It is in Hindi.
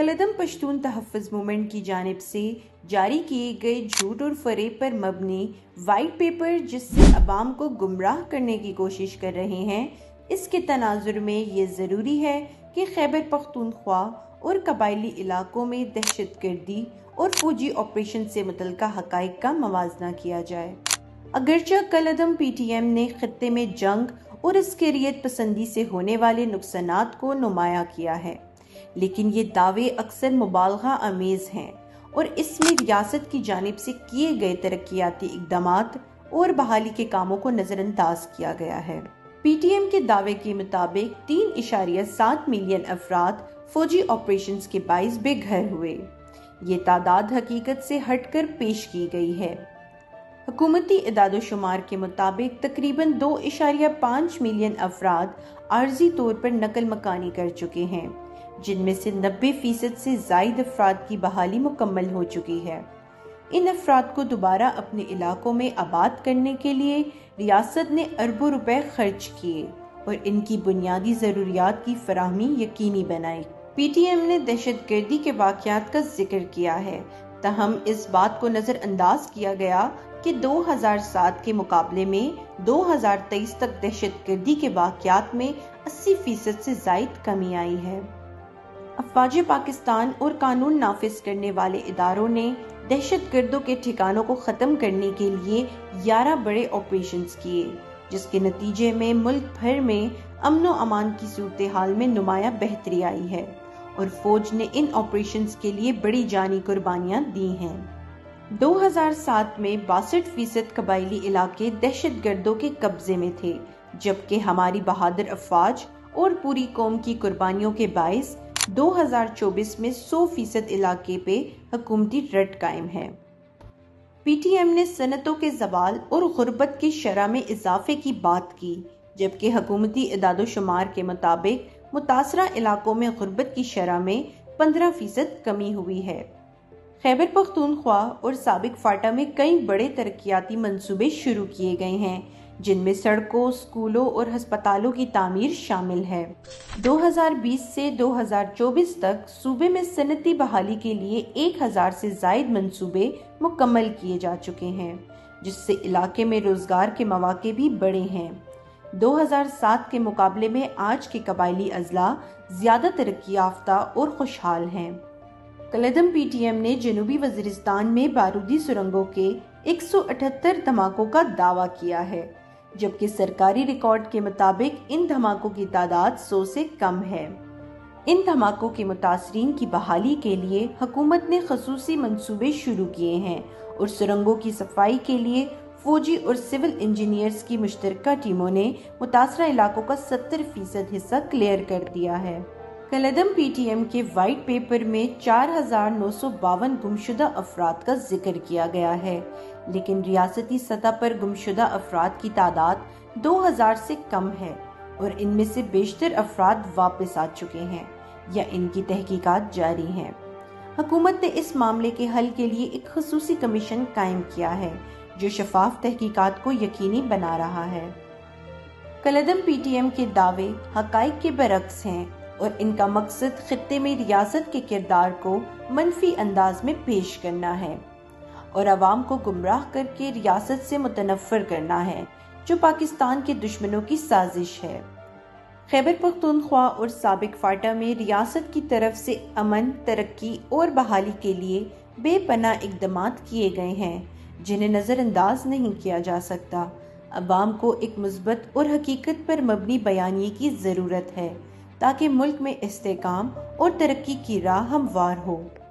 कलदम पश्तून तहफ़्फ़ुज़ मूवमेंट की जानिब से जारी किए गए झूठ और फ़रेब पर मबनी वाइट पेपर जिससे अवाम को गुमराह करने की कोशिश कर रहे हैं, इसके तनाजुर में ये ज़रूरी है कि खैबर पख्तूनख्वा और कबायली इलाकों में दहशतगर्दी और फौजी ऑपरेशन से मुतल्लिक़ हक़ाइक़ का मवाजना किया जाए। अगरचे कलदम PTM ने खित्ते में जंग और अस्करियत पसंदी से होने वाले नुकसानात को नुमाया किया है, लेकिन ये दावे अक्सर मुबालगा अमेज़ हैं और इसमें रियासत की जानिब से किए गए तरक्याती इक़दामात और बहाली के कामों को नज़रअंदाज किया गया है। PTM के दावे के मुताबिक 3.7 मिलियन अफराद फौजी ऑपरेशन के बाइस बेघर हुए। ये तादाद हकीकत से हटकर पेश की गई है। हुकूमती इदादोशुमार के मुताबिक तकरीबन 2.5 मिलियन अफराद आर्जी तौर पर नकल मकानी कर चुके हैं, जिनमें से 90% से ज़ायद अफराद की बहाली मुकम्मल हो चुकी है। इन अफराद को दोबारा अपने इलाकों में आबाद करने के लिए रियासत ने अरबों रुपए खर्च किए और इनकी बुनियादी ज़रूरियात की फराहमी यकीनी बनाई। PTM ने दहशतगर्दी के वाक़यात का जिक्र किया है, तहम इस बात को नज़रअंदाज किया गया कि 2007 के मुकाबले में 2023 तक दहशतगर्दी के वाक़यात में 80% से ज़ायद कमी आई है। अफ़वाज पाकिस्तान और कानून नाफिज करने वाले इदारों ने दहशतगर्दों के ठिकानों को ख़त्म करने के लिए 11 बड़े ऑपरेशंस किए, जिसके नतीजे में मुल्क भर में अमन व अमान की सूरत हाल में नुमाया बेहतरी आई है और फौज ने इन ऑपरेशंस के लिए बड़ी जानी कुर्बानियां दी हैं। 2007 में 62% कबायली इलाके दहशतगर्दों के कब्जे में थे, जबकि हमारी बहादुर अफवाज और पूरी कौम की कुर्बानियों के बाइस 2024 में 100% इलाके पे हुकूमती रट कायम है। PTM ने सनतों के ज़वाल और गुर्बत की शरह में इजाफे की बात की, जबकि हुकूमती इदादोशुमार के मुताबिक मुतासरा इलाकों में गुर्बत की शरह में 15% कमी हुई है। खैबर पख्तूनख्वा और साबिक फाटा में कई बड़े तरक्याती मंसूबे शुरू किए गए हैं, जिनमें सड़कों, स्कूलों और अस्पतालों की तामीर शामिल है। 2020 से 2024 तक सूबे में सनती बहाली के लिए 1000 से ज़ायद मंसूबे मुकम्मल किए जा चुके हैं, जिससे इलाके में रोजगार के मौके भी बढ़े हैं। 2007 के मुकाबले में आज के कबायली अजला ज्यादा तरक्की याफ्ता और खुशहाल हैं। कलदम PTM ने जनूबी वज़ीरिस्तान में बारूदी सुरंगों के 178 धमाकों का दावा किया है, जबकि सरकारी रिकॉर्ड के मुताबिक इन धमाकों की तादाद 100 से कम है। इन धमाकों के मुतासरीन की बहाली के लिए हुकूमत ने खसूसी मंसूबे शुरू किए हैं और सुरंगों की सफाई के लिए फौजी और सिविल इंजीनियर्स की मुश्तरका टीमों ने मुतासरा इलाकों का 70% हिस्सा क्लियर कर दिया है। कलदम PTM के वाइट पेपर में 4952 गुमशुदा अफराद का जिक्र किया गया है, लेकिन रियासती सतह पर गुमशुदा अफराद की तादाद 2000 से कम है और इनमें से बेशतर अफराद वापस आ चुके हैं या इनकी तहकीकात जारी हैं। हुकूमत ने इस मामले के हल के लिए एक खसूसी कमीशन कायम किया है, जो शफाफ तहकीकात को यकीनी बना रहा है। कलदम PTM के दावे हकाइक के बरक्स हैं और इनका मकसद खित्ते में रियासत के किरदार को मनफी अंदाज में पेश करना है और अवाम को गुमराह करके रियासत से मुतनफ़्फ़िर करना है, जो पाकिस्तान के दुश्मनों की साजिश है। खैबर पख्तूनख्वा और साबिक फाटा में रियासत की तरफ से अमन, तरक्की और बहाली के लिए बेपनाह इक़दामात किए गए हैं, जिन्हें नज़रअंदाज नहीं किया जा सकता। अवाम को एक मुस्बत और हकीकत पर मबनी बयानिए की ज़रूरत है, ताकि मुल्क में इस्तेकाम और तरक्की की राह हमवार हो।